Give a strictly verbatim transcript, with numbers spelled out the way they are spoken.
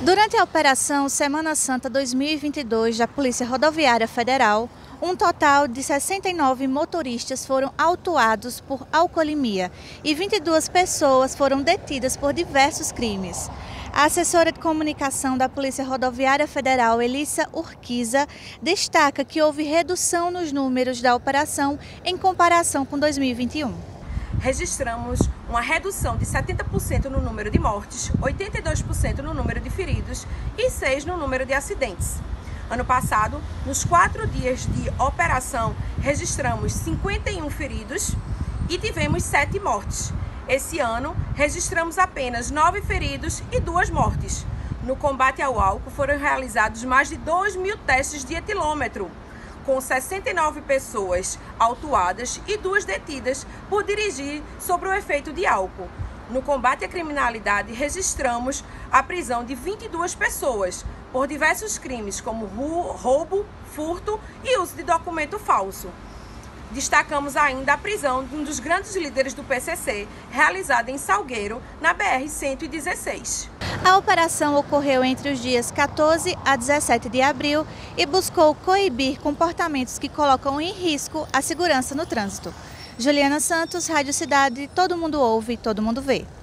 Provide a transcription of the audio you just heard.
Durante a Operação Semana Santa dois mil e vinte e dois da Polícia Rodoviária Federal, um total de sessenta e nove motoristas foram autuados por alcoolemia e vinte e duas pessoas foram detidas por diversos crimes. A assessora de comunicação da Polícia Rodoviária Federal, Elissa Urquiza, destaca que houve redução nos números da operação em comparação com dois mil e vinte e um. Registramos uma redução de setenta por cento no número de mortes, oitenta e dois por cento no número de feridos e seis por cento no número de acidentes. Ano passado, nos quatro dias de operação, registramos cinquenta e um feridos e tivemos sete mortes. Esse ano, registramos apenas nove feridos e duas mortes. No combate ao álcool, foram realizados mais de dois mil testes de etilômetro, com sessenta e nove pessoas autuadas e duas detidas por dirigir sob o efeito de álcool. No combate à criminalidade, registramos a prisão de vinte e duas pessoas por diversos crimes, como roubo, furto e uso de documento falso. Destacamos ainda a prisão de um dos grandes líderes do P C C, realizada em Salgueiro, na B R cento e dezesseis. A operação ocorreu entre os dias quatorze a dezessete de abril e buscou coibir comportamentos que colocam em risco a segurança no trânsito. Juliana Santos, Rádio Cidade, todo mundo ouve, todo mundo vê.